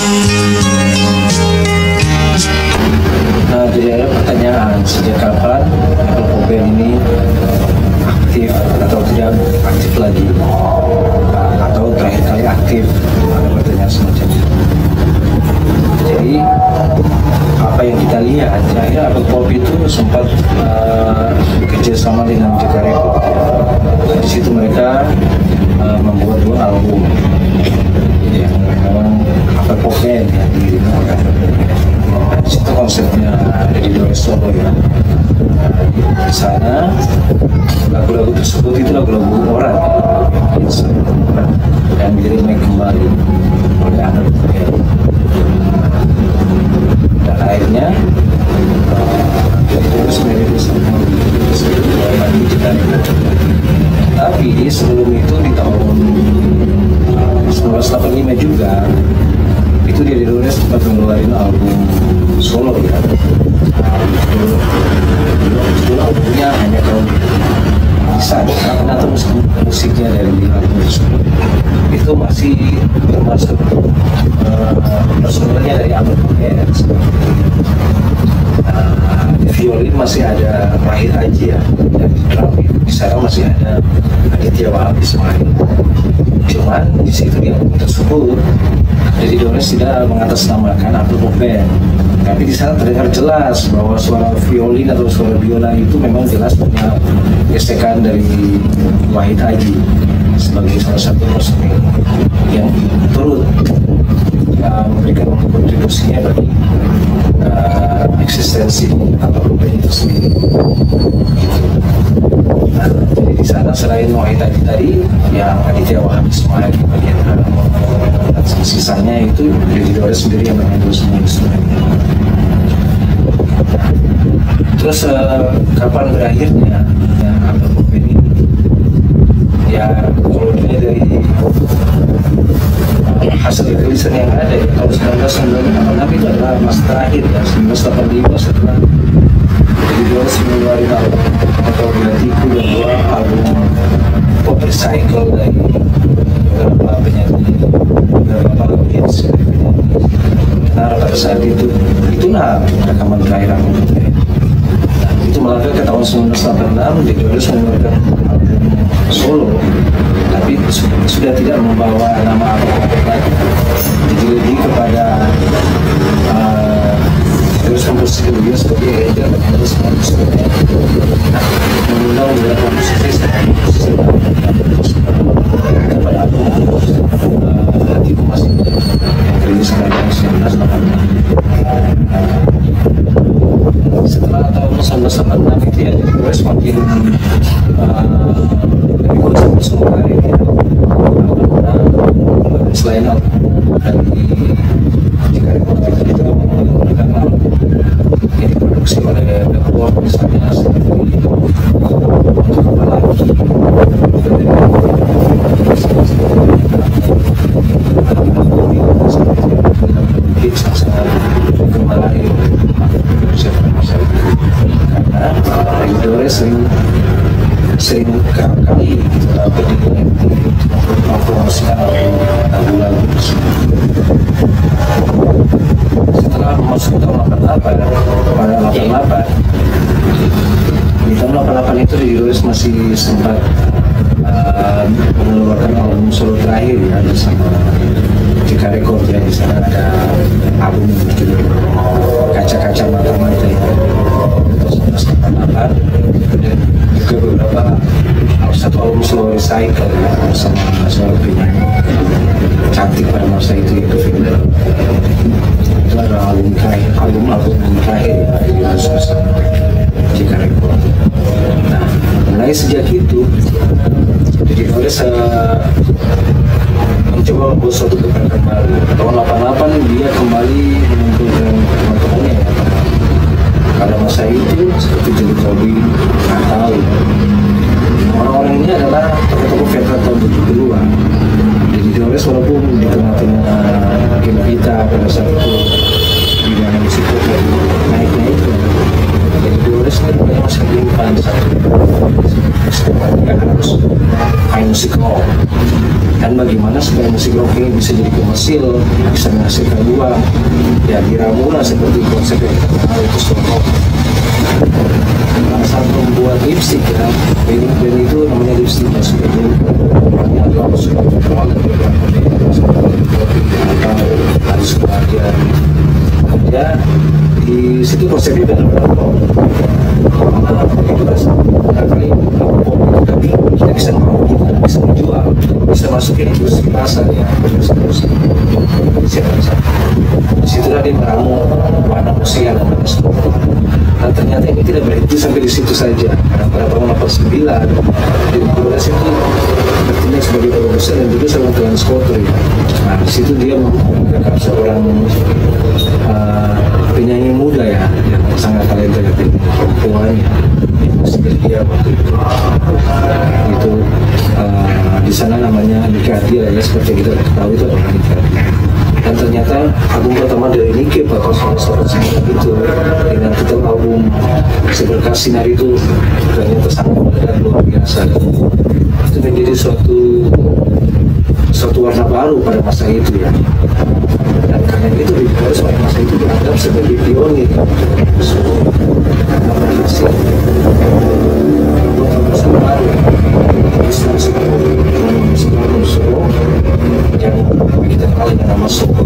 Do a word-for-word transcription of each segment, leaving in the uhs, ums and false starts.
Nah, jadi ada pertanyaan, sejak kapan Apple Pop Band ini aktif atau tidak aktif lagi, atau terakhir kali aktif? Ada pertanyaan semacam itu. Jadi apa yang kita lihat, terakhir Apple Pop itu sempat uh, kerjasama dengan J K Record. Nah, di situ mereka uh, membuat dua album yang memang Apple Pop Band ya, dinamakan. Nah, di situ konsepnya dari Dores Solo ya. Di sana lagu-lagu tersebut itu lagu-lagu orang dan diremake kembali oleh Apple Pop Band. Dan akhirnya terus menjadi semua tapi sebelum itu di tahun seribu sembilan ratus delapan puluh lima juga itu dia Dores sempat mengeluarkan album solo ya. Itu albumnya hanya kalau bisa atau musik musiknya dari album tersebut itu masih termasuk uh, personalnya dari Apple Pop Band. Uh, violin masih ada Rahid Haji ya, dan drum di sana masih ada Aditya Wahab Ismail. Cuman di situ di album tersebut jadi Dores tidak mengatasnamakan Apple Pop Band, tapi di sana terdengar jelas bahwa suara violin atau suara biola itu memang jelas punya gesekan dari Wahid Haji sebagai salah satu personil yang turut uh, memberikan kontribusinya bagi uh, eksistensi Apple Pop Band itu sendiri. Nah, jadi di sana selain Wahid Haji tadi, yang Aditya Wahab Ismail di bagian drum, dan sisanya itu jadi Dores sendiri yang bermain semua instrumennya. Terus uh, kapan berakhirnya ya, Apple Pop Band ini? Ya kalau dilihat dari uh, hasil rilisan yang ada ya, tahun seribu sembilan ratus sembilan puluh delapan itu adalah mas terakhir ya, seribu sembilan ratus delapan puluh lima setelah jadi Dores mengeluarkan album atau Bilatiku dan dua album pop recycle dari beberapa penyanyi, beberapa audiens dari penyanyi. Nah pada saat itu itulah rekaman terakhir Apple Pop Band. Itu melangkah ke tahun seribu sembilan ratus delapan puluh enam, jadi Dores mengeluarkan album solo, tapi sudah tidak membawa nama Apple Pop Band lagi, jadi lebih kepada uh, Dores memposisikan dia sebagai arranger dan harus menginstrumen. Nah, mengundang beberapa musisi kepada album Hatiku Masih Muda yang rilis pada tahun seribu sembilan ratus delapan puluh enam. Setelah tahun seribu sembilan ratus delapan puluh enam itu ya, jadi Dores makin uh, lebih konsumsi semua hari ini. Selain album dari J K Record itu juga menggunakan album yang diproduksi oleh Billboard misalnya seperti apa lagi hits yang sangat kembali siapa masalah karena Dores sering sering kali berdiri mempromosikan lagu-lagu tersebut. Setelah masuk tahun delapan puluh delapan, pada delapan puluh delapan di tahun delapan puluh delapan itu di Dores masih sempat uh, mengeluarkan album solo terakhir ya bersama J K Record ya. Di sana ada album berjudul Kaca-Kaca Mata-Mata ya, tahun seribu sembilan ratus delapan puluh delapan, dan juga beberapa satu album solo recycle ya bersama seorang penyanyi cantik pada masa itu yaitu Vina. Itu adalah album terakhir, album album terakhir ya di bersama J K Record. Nah, mulai sejak itu jadi Dores uh, mencoba membuat suatu gerakan baru. Tahun delapan puluh delapan dia kembali mengumpulkan teman-temannya ya. Pada masa itu seperti Jelly Robin atau orang-orang ini adalah tokoh-tokoh veteran tahun tujuh puluhan. Jadi Dores walaupun di tengah-tengah game kita pada saat itu di dalam musik pop lagi naik-naik, jadi Dores kan masih menyimpan satu dia harus main musik rock, dan bagaimana supaya musik rock ini bisa jadi komersil, bisa menghasilkan uang. Ya diramulah seperti konsep yang kita kenal itu slow rock. Saat membuat lipstick ya, band, band itu namanya lipstick masuk itu orangnya atau musik terkenal dan beberapa band seperti atau harus kebahagiaan. Ya di situ konsepnya benar-benar rock. Nah, itu kan kali tapi kita bisa meraup, kita bisa menjual, bisa masukin industri pasar ya, terus siapa bisa. Disitulah dia meramu warna musik yang namanya slow rock. Nah ternyata ini tidak berhenti sampai di situ saja. Karena pada tahun delapan puluh sembilan di Bodas itu bertindak sebagai produser dan juga seorang transporter ya. Nah di situ dia mengangkat seorang uh, penyanyi muda ya yang sangat talented perempuannya. Musik dia waktu itu itu uh, di sana namanya Nikadia ya, seperti kita tahu itu adalah Nikadia. Dan ternyata album pertama dari Nike atau Sobat Sinar itu dengan titel album Seberkas Sinar itu ternyata sangat dan luar biasa. Itu menjadi suatu suatu warna baru pada masa itu ya. Dan karena itu di pada masa itu dianggap sebagai pionir karena berhasil membuat masa baru musik musik solo yang kita kenal dengan nama solo.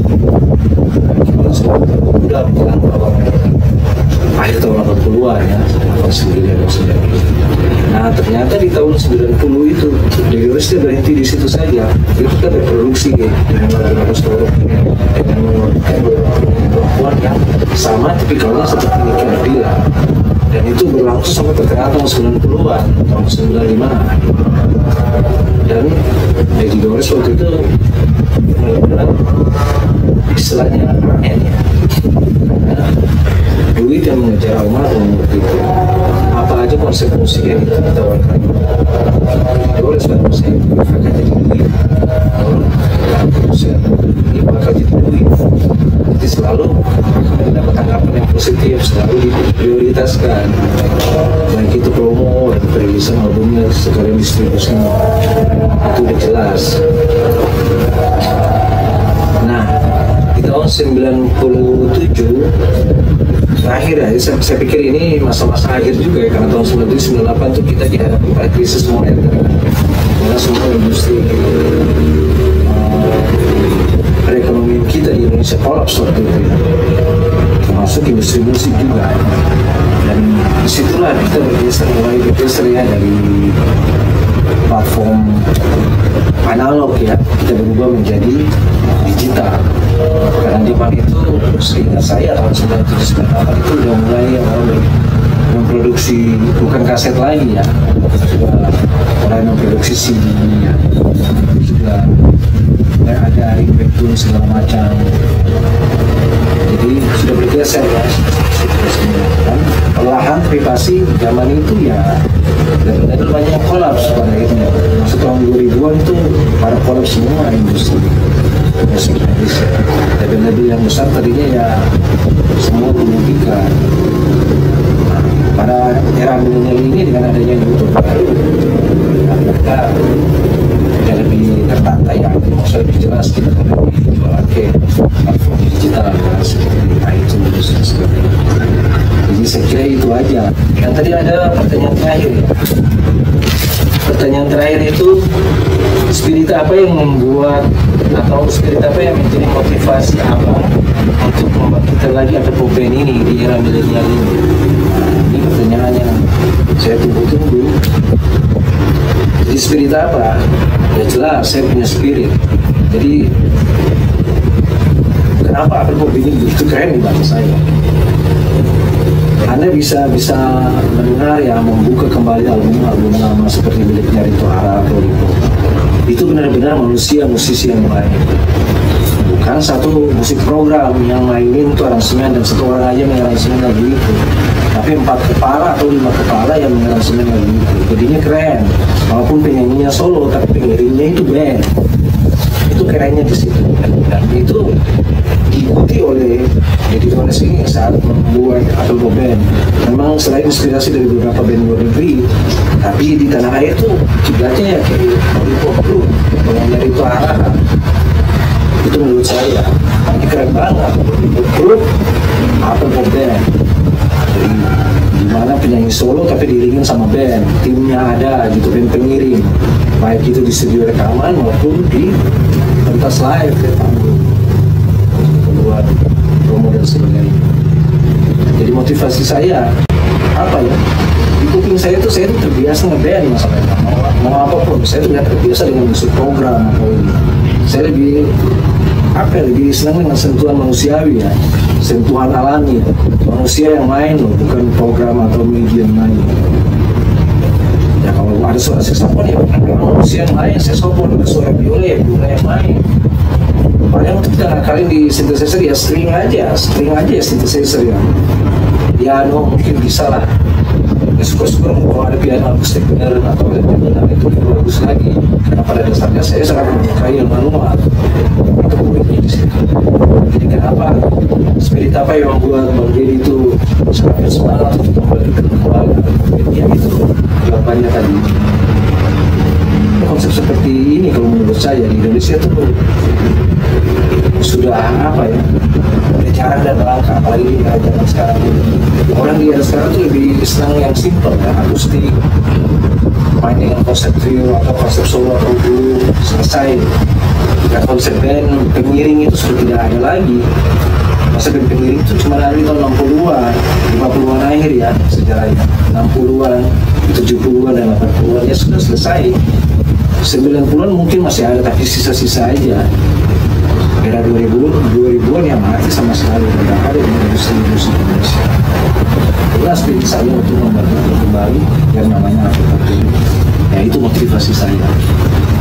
Sudah menjelang awal akhir tahun delapan puluhan ya, delapan sembilan. Nah ternyata di tahun sembilan puluh itu dari Resti berhenti di situ saja. Itu kita berproduksi ya, dengan lagu-lagu solo dengan perempuan yang sama tipikalnya seperti Niki Ardila. Dan itu berlangsung sampai pertengahan tahun sembilan puluhan, tahun sembilan puluh lima. Dan Lady Doris waktu itu benar-benar istilahnya N ya, karena duit yang mengejar almarhum waktu itu. Apa aja konsep musik yang kita tawarkan, Doris kan musik akan jadi duit, kalau musik ini bakal jadi duit. Jadi selalu mendapat tanggapan yang positif, selalu diprioritaskan, baik itu promo dan perilisan albumnya sekalian distribusinya, itu udah jelas. Nah di tahun sembilan puluh tujuh terakhir ya, saya, saya pikir ini masa-masa akhir juga ya, karena tahun sembilan puluh tujuh sembilan puluh delapan itu kita dihadapi pada krisis moneter karena semua industri uh, perekonomian kita di Indonesia kolaps waktu itu ya, termasuk industri musik juga. Dan disitulah kita bergeser, mulai bergeser ya dari platform analog ya, kita berubah menjadi digital. Karena di mana itu seingat saya tahun sembilan puluh tujuh sembilan puluh delapan itu udah mulai yang orang memproduksi bukan kaset lagi ya, sudah mulai memproduksi C D ya, sudah mulai ada ringtone segala macam. Jadi sudah bergeser ya, dan perlahan tapi pasti zaman itu ya benar-benar banyak yang kolaps pada akhirnya. Masuk tahun dua ribuan itu pada kolaps semua industri musik Indonesia. Label-label yang besar tadinya ya semua dirugikan. Nah, pada era milenial ini dengan adanya YouTube baru, nah, mereka ya lebih tertata ya, maksudnya lebih jelas kita kan lebih jualan ke platform digital ya, seperti iTunes dan sebagainya. Jadi saya kira itu aja. Dan tadi ada pertanyaan terakhir ya. Pertanyaan terakhir itu, spirit apa yang membuat atau spirit apa yang menjadi motivasi apa untuk membangkitkan lagi ada band ini di era milenial ini? Nah, ini pertanyaan yang saya tunggu-tunggu. Jadi spirit apa? Ya jelas, saya punya spirit. Jadi kenapa Apple ini begitu keren di bangsa saya? Anda bisa bisa mendengar ya, membuka kembali album-album lama seperti miliknya Rito Hara atau Rito. Itu benar-benar manusia musisi yang baik. Bukan satu musik program yang mainin itu aransemen dan satu orang aja yang aransemen lagu itu. Tapi empat kepala atau lima kepala yang mengaransemen lagu itu. Jadinya keren. Walaupun penyanyinya solo, tapi pengirimnya itu band. Itu kerennya di situ. Dan itu diikuti oleh Lady Doris ini saat membuat membuat Apple Pop Band. Memang selain inspirasi dari beberapa band luar negeri, tapi di tanah air tuh kiblatnya ya kayak Apple Pop Group, kalau dari itu arah. Itu menurut saya, ini keren banget. Apple Pop Group, Apple Pop Band. Jadi dimana penyanyi solo tapi diiringin sama band, timnya ada gitu, band pengiring, baik itu di studio rekaman maupun di pentas live ya, panggung buat promo dan sebagainya. Jadi motivasi saya apa ya, di kuping saya tuh saya tuh terbiasa ngeband masalahnya, mau, mau apapun saya tuh nggak terbiasa dengan musik program atau ini. Saya lebih apa ya, lebih senang dengan sentuhan manusiawi ya, sentuhan alami ya. Manusia yang main loh, bukan program atau media yang main. Ya kalau ada suara saxophone ya manusia yang main, saxophone, ada suara biola ya biola yang main. Padahal untuk kita ngakalin di synthesizer ya string aja, string aja ya synthesizer ya. Piano mungkin bisa lah. Ya syukur-syukur kalau ada piano akustik bener atau ada piano itu lebih bagus lagi. Karena pada dasarnya saya sangat menyukai yang manual. Itu poinnya di situ. Jadi kenapa spirit apa yang membuat Bang Deddy itu sangat semangat untuk kembali ke kembali? Ya itu jawabannya tadi. Konsep seperti ini kalau menurut saya di Indonesia tuh sudah apa ya, udah jarang dan langka, apalagi di era zaman sekarang ini. Orang di era sekarang tuh lebih senang yang simple ya, akustik, main dengan konsep trio atau konsep solo atau dulu selesai. Ya konsep band pengiring itu sudah tidak ada lagi. Masa band pengiring itu cuma ada di tahun enam puluhan, lima puluhan akhir ya sejarahnya, enam puluhan, tujuh puluhan dan delapan puluhan ya sudah selesai. sembilan puluhan mungkin masih ada tapi sisa-sisa aja. Era dua ribuan yang mati sama sekali, tidak ada di industri musik Indonesia. Jelas pilih saya untuk membantu kembali yang namanya Apple Pop. Ya itu motivasi saya.